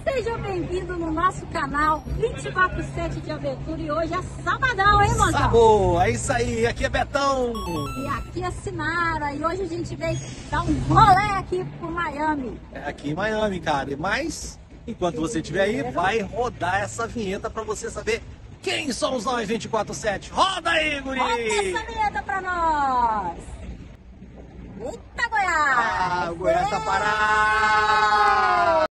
Seja bem-vindo no nosso canal 24/7 de aventura e hoje é sabadão, hein, mozão? Sabor, é isso aí, aqui é Betão. E aqui é Sinara e hoje a gente veio dar um rolê aqui por Miami. É aqui em Miami, cara, mas enquanto você estiver aí, vai rodar essa vinheta pra você saber quem somos nós 24/7. Roda aí, guri! Bota essa vinheta pra nós! Eita, Goiás! Ah, o Goiás tá parado!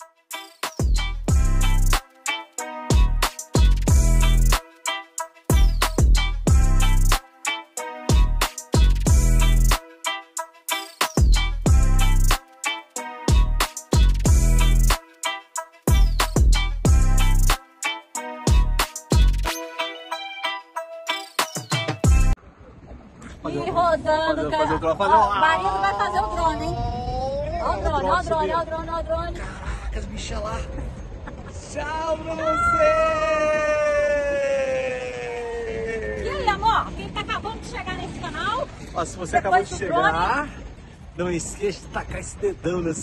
E rodando, cara. fazer o drone. Ó, o marido vai fazer o drone, hein? Ó o drone, ó o drone, ó o drone, ó o drone. Caraca, as bichas lá. Tchau pra você! E aí, amor? Quem tá acabando de chegar nesse canal? Ó, se você acabou de chegar, não esqueça de tacar esse dedão na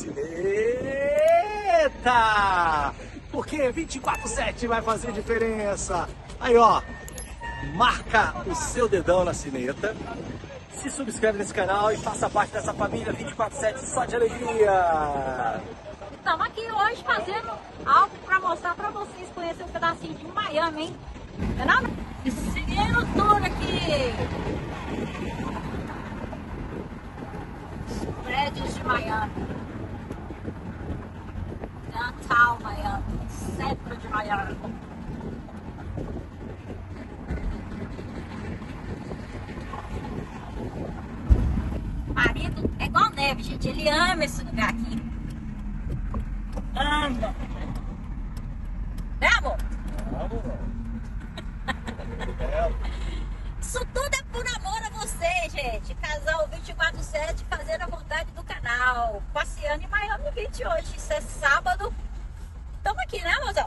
sineta! Porque 24/7 vai fazer diferença. Aí, ó, marca o seu dedão na sineta, se subscreve nesse canal e faça parte dessa família 24/7 só de alegria. Estamos aqui hoje fazendo algo para mostrar para vocês conhecer um pedacinho de Miami, hein? Não? Seguindo o tour aqui. Os prédios de Miami. Downtown Miami. Centro de Miami. Marido é igual neve, gente. Ele ama esse lugar aqui. Ama. Né, amor? Isso tudo é por amor a você, gente. Casal 24/7 fazendo a vontade do canal. Passeando em Miami Beach hoje. Isso é sábado. Estamos aqui, né, mozão?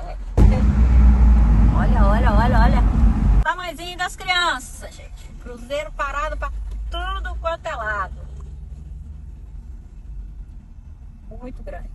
Olha, olha, olha, olha. Tamanhozinho das crianças, gente. Cruzeiro parado para tudo quanto é lado. Muito grande.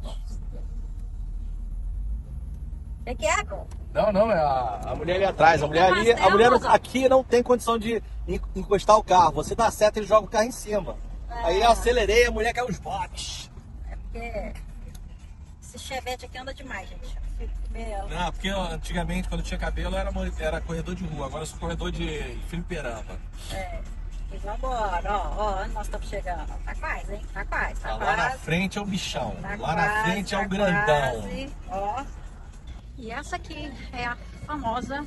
O que é, pô? Não, é a mulher ali atrás. A mulher ali, a mulher aqui não tem condição de encostar o carro. Você dá seta e ele joga o carro em cima. Aí eu acelerei, a mulher caiu os botes. É porque esse chevette aqui anda demais, gente. Não, porque antigamente, quando tinha cabelo, era corredor de rua. Agora eu sou corredor de fliperama. É. Agora, ó, nós estamos chegando. Tá quase, hein? Tá quase, tá quase. Lá na frente é o bichão. Tá Lá quase, na frente é tá o grandão. quase, ó. E essa aqui é a famosa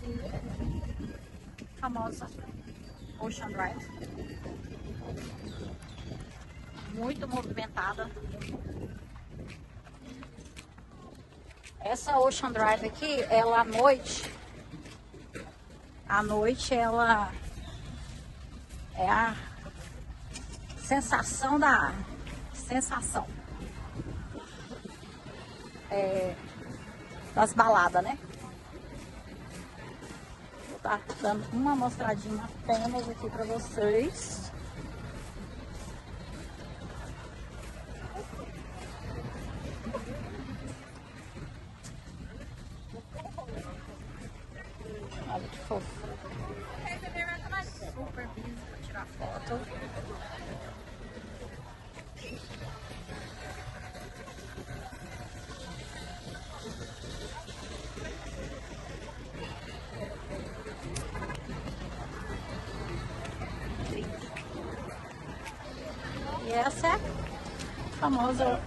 Ocean Drive. Muito movimentada. Essa Ocean Drive aqui, ela à noite ela é a sensação das baladas, né? Vou estar dando uma mostradinha apenas aqui para vocês. Olha que fofo. Super busy para tirar foto. E essa é a famosa.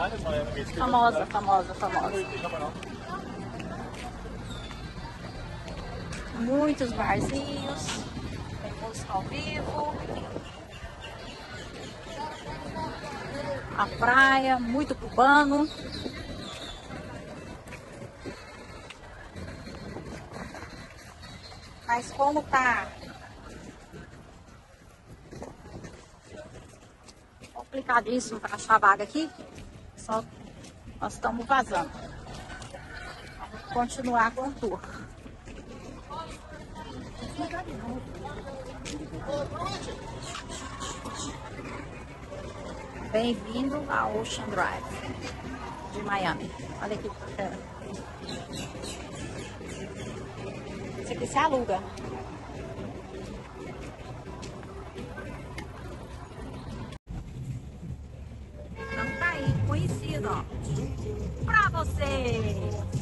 Muitos barzinhos, tem música ao vivo, a praia, muito cubano. Mas como tá complicadíssimo para achar vaga aqui, só nós estamos vazando. Vamos continuar com o tour. Bem-vindo a Ocean Drive de Miami. Olha aqui. Esse aqui se aluga. Então tá aí, conhecido, ó. Pra você.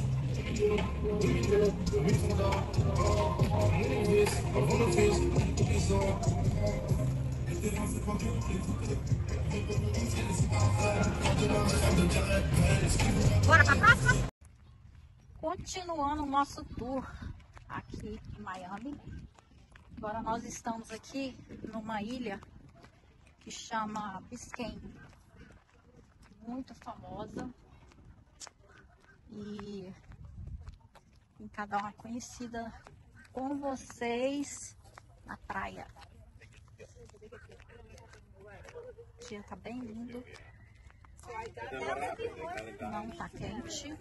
Bora pra próxima? Continuando o nosso tour aqui em Miami. Agora nós estamos aqui numa ilha que chama Biscayne. Muito famosa. E vim cá dar uma conhecida com vocês na praia. O dia tá bem lindo. Não tá quente.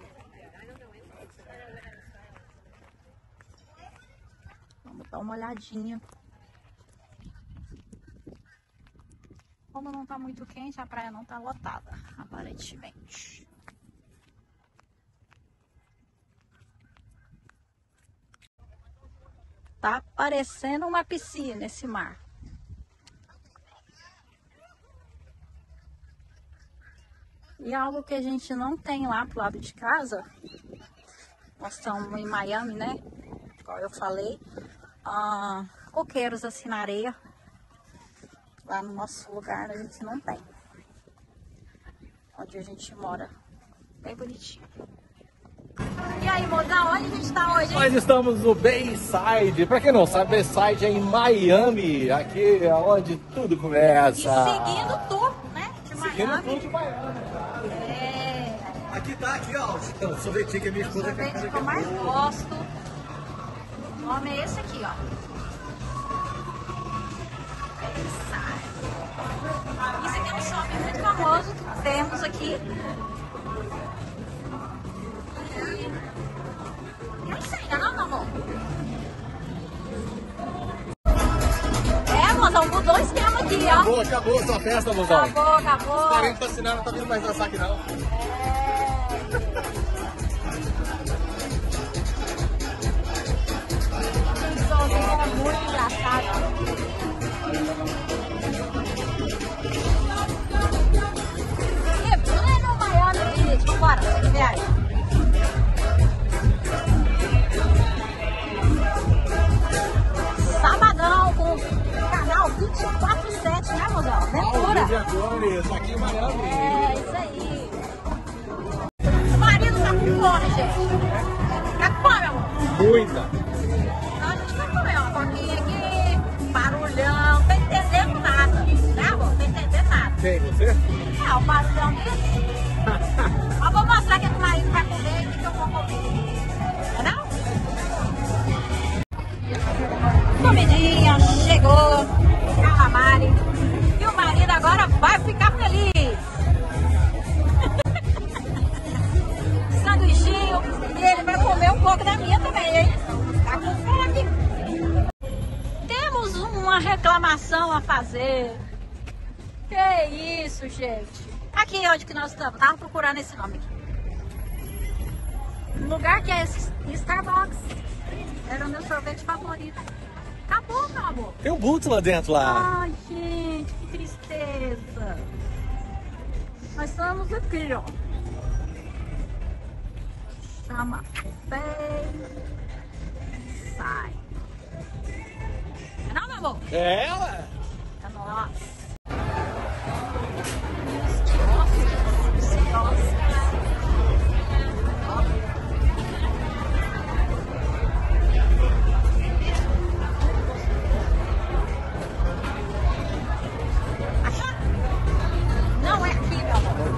Vamos dar uma olhadinha. Como não tá muito quente, a praia não tá lotada, aparentemente. Tá parecendo uma piscina esse mar. E algo que a gente não tem lá pro lado de casa, nós estamos em Miami, né? Igual eu falei, coqueiros assim na areia. Lá no nosso lugar a gente não tem. Onde a gente mora. Bem bonitinho. E aí, mozão, onde a gente tá hoje, hein? Nós estamos no Bayside. Pra quem não sabe, Bayside é em Miami. Aqui é onde tudo começa. E seguindo o tour, né? De Miami. Seguindo o tour de Miami. É. Aqui tá, aqui ó, o sorvetinho que a minha esposa O sorvete que eu mais gosto. O nome é esse aqui, ó. Bayside. Isso aqui é um shopping muito famoso que temos aqui. E é isso aí, não, amor? É, mozão, mudou o esquema aqui, ó. Acabou a sua festa, mozão. Acabou. Os parentes vacinando, não tá vindo mais dançar aqui não. Esse solzinho é muito engraçado. E no Miami, gente, bora, viagem. Sabadão com canal 24/7, né, mozão? Ventura. Isso aqui em Miami. É, isso aí. O marido tá com fome, gente. Tá com fome, amor? Muita. A gente vai comer uma coquinha aqui, barulhão, não tá entendendo nada, né, amor? Não tá entendendo nada. Quem, você? É, o barulhão dele. Mas vou mostrar o que o marido vai comer e o que eu vou comer. Não? Comidinha, chegou, calamari. E o marido agora vai ficar feliz. Sanduichinho. E ele vai comer um pouco da minha também, hein? Tá com fome. Temos uma reclamação a fazer. Que isso, gente. Aqui onde que nós estamos. Tava procurando esse nome aqui. Um lugar que é Starbucks. Era o meu sorvete favorito. Acabou, meu amor. Tem um Boots lá dentro lá. Ai, gente, que tristeza. Nós estamos aqui, ó. Chama Bayside. Não, meu amor? É, ué. É nossa. Não é aqui, meu amor.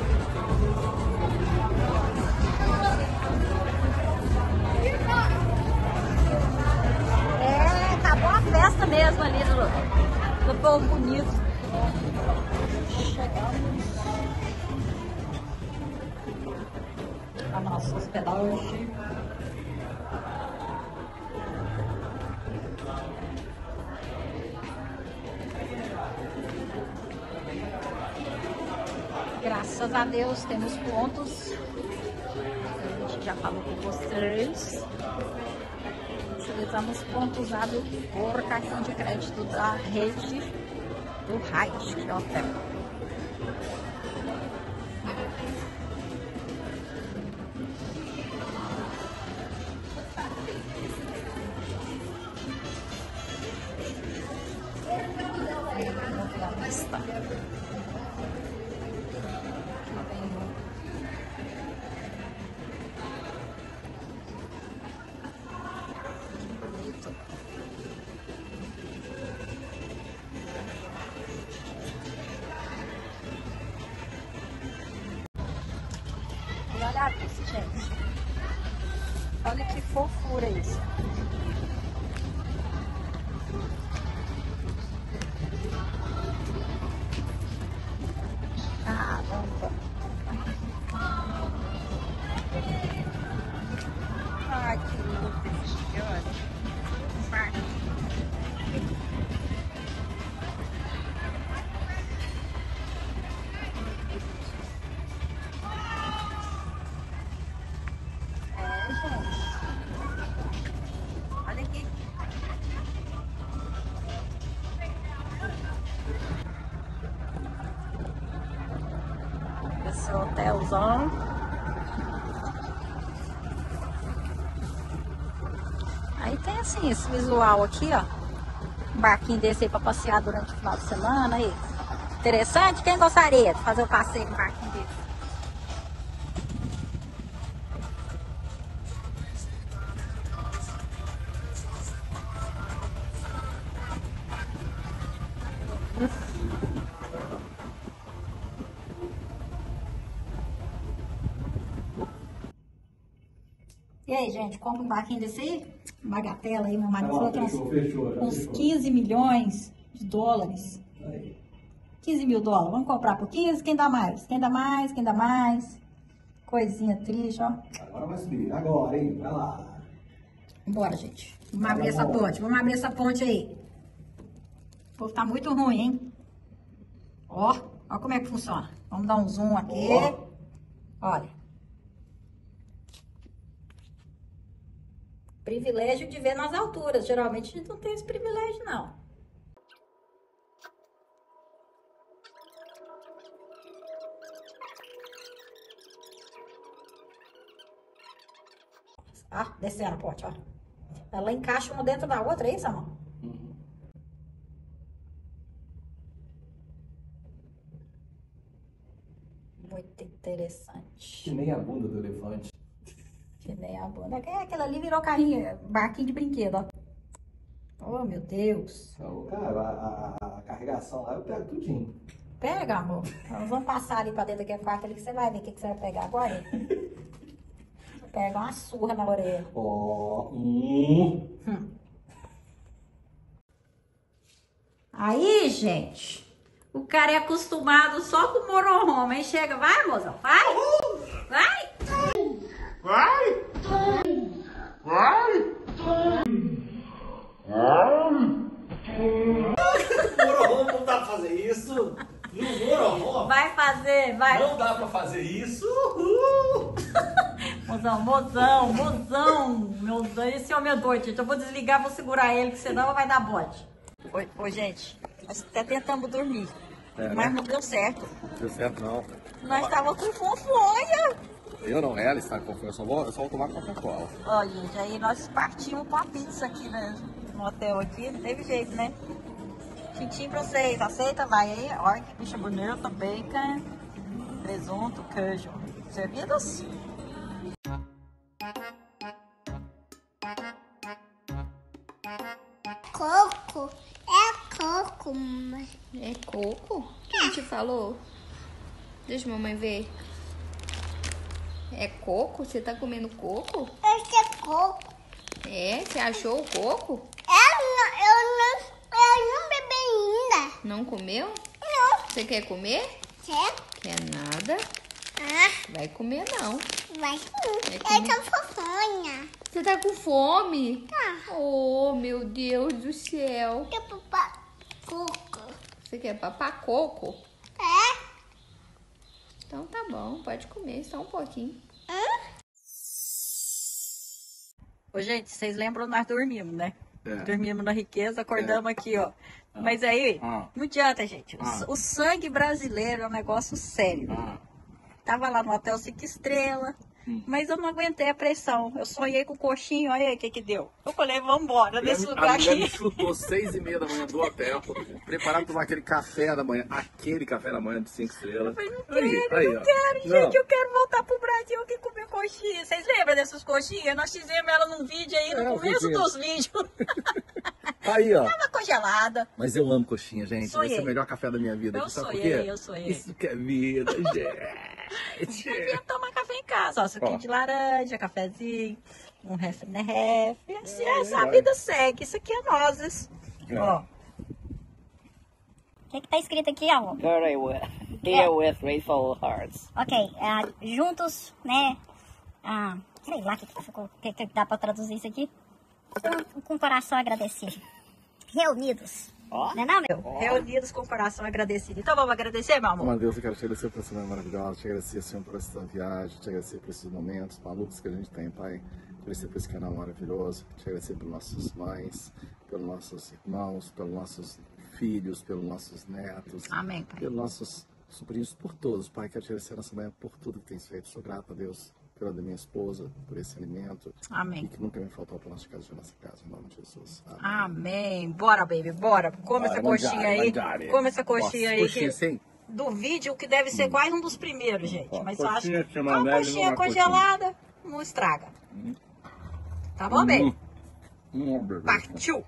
É, acabou a festa mesmo ali do povo bonito. Chegamos a nossa hospedagem. Graças a Deus temos pontos já falou com vocês. Utilizamos ponto usado por cartão de crédito da rede do Hyatt Hotel. Está. E olha isso, gente. Olha que fofura isso. Caramba. Ai, que lindo esse aqui, olha. Olha aqui. Esse hotelzão. Aí tem assim, esse visual aqui, ó. Um barquinho desse aí pra passear durante o final de semana aí. Interessante? Quem gostaria de fazer o passeio com um barquinho desse? E aí, gente, compra um barquinho desse aí? Bagatela aí, meu marido falou que uns 15 milhões de dólares. Aí. 15 mil dólares. Vamos comprar por 15? Quem dá mais? Quem dá mais? Quem dá mais? Coisinha triste, ó. Agora vai subir. Agora, hein? Vai lá. Bora, gente. Vamos abrir essa ponte. Vamos abrir essa ponte aí. O povo tá muito ruim, hein? Ó, ó como é que funciona. Vamos dar um zoom aqui. Olha. Privilégio de ver nas alturas. Geralmente a gente não tem esse privilégio, não. Ah, descendo a ponte, ó. Ela encaixa uma dentro da outra, é isso, amor? Muito interessante. Que nem a bunda do elefante. Que nem a bunda. Aquela ali virou carrinho, barquinho de brinquedo, ó. Oh, meu Deus. Então, cara, a carregação lá eu pego tudinho. Pega, amor. Nós vamos passar ali pra dentro daquele quarto ali que você vai ver o que você vai pegar agora. Pega uma surra na orelha. Ó. Aí, gente, o cara é acostumado só com motorhome. Aí chega, vai, mozão, vai. Vai. Vai! Vai! Motorhome não dá pra fazer isso. No motorhome. Vai fazer, vai. Não dá pra fazer isso. Mozão. Meu Deus, esse homem é doido, gente. Eu vou desligar, vou segurar ele, que senão vai dar bode. Oi, gente, nós até tentamos dormir, mas não deu certo. Não deu certo, não. Nós estávamos com fonfonha. Eu não, ela está com fome. Eu só vou tomar Coca-Cola. Ó, gente, aí nós partimos com a pizza aqui, né, no hotel aqui. Não teve jeito, né? Tintim pra vocês. Aceita? Vai aí. Olha que bicha bonita. Bacon, presunto, queijo. Servidos? Coco. É coco, mãe. É coco? Quem te falou? Deixa a mamãe ver. É coco? Você tá comendo coco? Esse é coco. É? Você achou o coco? Eu não bebi ainda. Não comeu? Não. Você quer comer? Quer? Quer nada? Ah, Vai comer não. vai sim. É Eu comer. tô fofonha. Você tá com fome? Tá. Oh, meu Deus do céu. Eu papá coco. Você quer papar coco? É? Então tá bom, pode comer só um pouquinho. Hã? Ô, gente, vocês lembram, nós dormimos, né? É. Dormimos na riqueza, acordamos aqui, ó. Mas aí, não adianta, gente. O sangue brasileiro é um negócio sério. Tava lá no Hotel 5 Estrelas, mas eu não aguentei a pressão. Eu sonhei com o coxinho, olha aí o que que deu. Eu falei, vamos embora desse lugar A mulher me aqui. chutou 6h30 da manhã do hotel, preparado para tomar aquele café da manhã, de 5 estrelas. Eu falei, não quero, gente, eu quero voltar pro Brasil aqui comer coxinha. Vocês lembram dessas coxinhas? Nós fizemos ela num vídeo aí, no começo dos vídeos. Aí, ó. Tava congelada. Mas eu amo coxinha, gente. Vai ser Sonhei. o melhor café da minha vida. Eu Sabe por sonhei, quê? eu sonhei. Isso que é vida, gente. Eu tomar café em casa, ó, suquinho de laranja, cafezinho, um refri, né, refri. Assim, essa vida segue, isso aqui é nozes. Ó. O que tá escrito aqui, amor? Here with grateful hearts. Ok, juntos, né? Sei lá o que dá pra traduzir isso aqui. Com o coração agradecido. Reunidos. Não é não, meu? Reunidos com o coração agradecido. Então vamos agradecer, meu amor? Meu Deus, eu quero te agradecer por essa semana maravilhosa, te agradecer, Senhor, por essa viagem, te agradecer por esses momentos malucos que a gente tem, Pai. Te agradecer por esse canal maravilhoso, te agradecer pelas nossas mães, pelos nossos irmãos, pelos nossos filhos, pelos nossos netos. Amém, Pai. Pelos nossos sobrinhos, por todos, Pai. Quero te agradecer nessa manhã por tudo que tens feito. Sou grato a Deus pela da minha esposa, por esse alimento. Amém. E que nunca me faltou para nossa casa, em nome de Jesus. Amém. Amém. Bora, baby, bora. Come essa coxinha aí. Come essa coxinha aí. Coxinha Que... sim? Do vídeo, que deve ser quase um dos primeiros, gente. Mas eu acho coxinha que de uma maionese coxinha não é congelada não estraga. Tá bom, baby? Beleza. Partiu!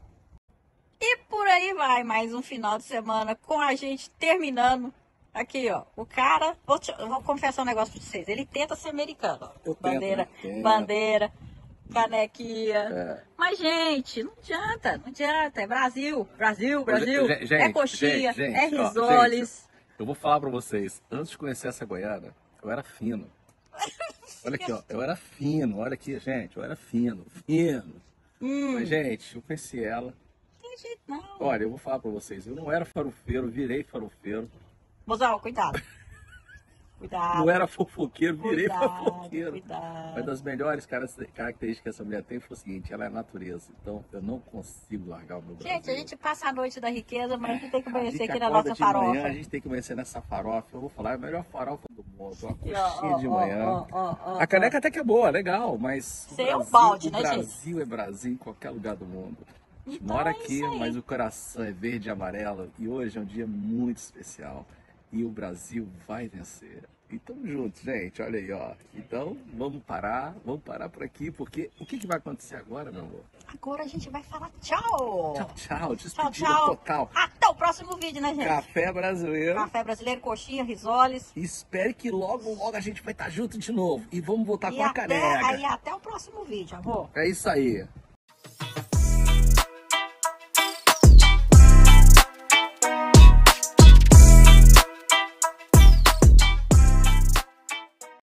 E por aí vai mais um final de semana com a gente terminando. Aqui, ó, o cara, eu vou confessar um negócio pra vocês, ele tenta ser americano, ó. Eu tento, Bandeira, né? bandeira, canequinha. Mas, gente, não adianta, é Brasil, Gente, é coxinha, gente, é ó, risoles. Eu vou falar pra vocês, antes de conhecer essa goiaba, eu era fino. Olha aqui, ó, eu era fino, olha aqui, gente, eu era fino. Mas, gente, eu conheci ela. Não tem jeito não. Olha, eu vou falar pra vocês, eu não era farofeiro, virei farofeiro. Mozão, cuidado. Cuidado. Não era fofoqueiro, virei fofoqueiro. Cuidado. Uma das melhores características que essa mulher tem foi o seguinte, ela é natureza. Então, eu não consigo largar o meu Brasil. Gente, a gente passa a noite da riqueza, mas a gente tem que amanhecer aqui na acorda nossa de manhã, farofa. a gente tem que amanhecer nessa farofa. Eu vou falar, é a melhor farofa do mundo. Uma Aqui, ó, coxinha de manhã. ó, A caneca até que é boa, legal, mas Isso aí é um balde, o né, gente? Brasil é Brasil em qualquer lugar do mundo. A gente Então mora é aqui, isso aí. mas o coração é verde e amarelo. E hoje é um dia muito especial. E o Brasil vai vencer. E tamo juntos, gente. Olha aí, ó. Então, vamos parar por aqui, porque o que vai acontecer agora, meu amor? Agora a gente vai falar tchau. Tchau, Tchau, despedida tchau. total. Até o próximo vídeo, né, gente? Café brasileiro. Café brasileiro, coxinha, risoles. E espere que logo a gente vai estar junto de novo. E vamos voltar com a Até caneca. o próximo vídeo, amor. É isso aí.